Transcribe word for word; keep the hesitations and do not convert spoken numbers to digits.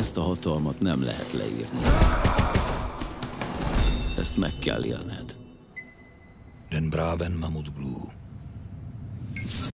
Ezt a hatalmat nem lehet leírni. Ezt meg kell élned. Den braven Mamutglu